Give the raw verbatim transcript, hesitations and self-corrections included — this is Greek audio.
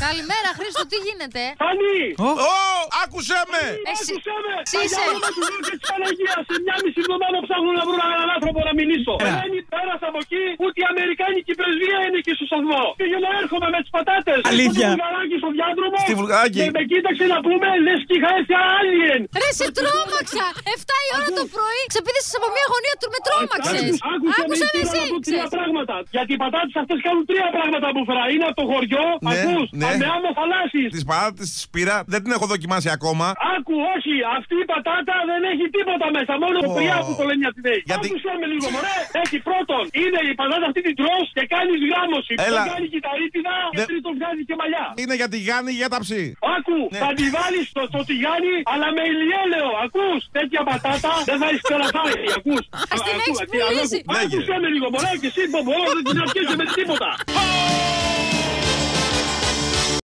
Καλημέρα, Χρήστο, τι γίνεται? Φανή! Ω, άκουσέ με! Άκουσέ με! Είσαι! Για όνομα του Θεού και της Παναγίας, σε μια μισή εβδομάδα ψάχνουν να βρουν έναν άνθρωπο να μιλήσω. Δεν πέρασα από εκεί, ούτε η Αμερικάνικη πρεσβεία είναι εκεί στο σταθμό. Και για να έρχομαι με τις πατάτες. Αλήθεια. Στο βουλγαράκι στο διάδρομο. Στη Βουλγαράκι. Και με κοίταξε να πούμε, λες και είχα έρθει alien. Ρε, σε τρόμαξα! εφτά η ώρα το πρωί ξεπήδησες από μια γωνία του, με τρόμαξες! Άκουσα με εσύ! Τρία πράγματα. Γιατί οι πατάτες αυτές κάνουν τρία πράγματα που φέρα. Είναι από το χωριό, Ναι, ακούς, ναι. με άμμο θαλάσσης. Τις πατάτες τις πήρα, δεν την έχω δοκιμάσει ακόμα. Άκου, όχι, αυτή η πατάτα δεν έχει τίποτα μέσα. Μόνο oh. πριά που το λένε για την ΔΕΗ. Γιατί... Άκουσε με λίγο, μωρέ. Έχει πρώτον, είναι η πατάτα αυτή την τρως και κάνεις γράμμωση. Έλα. Δεν κάνει κυταρίτιδα και Δεν- τρίτον βγάζει και μαλλιά. Είναι για τη Γάνη ή για τα ψή. Άκου, Ναι. θα τη βάλεις στο, στο τηγάνι, αλλά με ηλιέλαιο. Ακούς, τέτοια πατάτα δεν θα έχεις περαφάρει. Ακούς. Ας την Ακού, έχεις ακού, πουλήσει. ακού. Άκουσε με λίγο, μωρέ, και εσύ πω, πω, δεν την αρχίσει με τίποτα.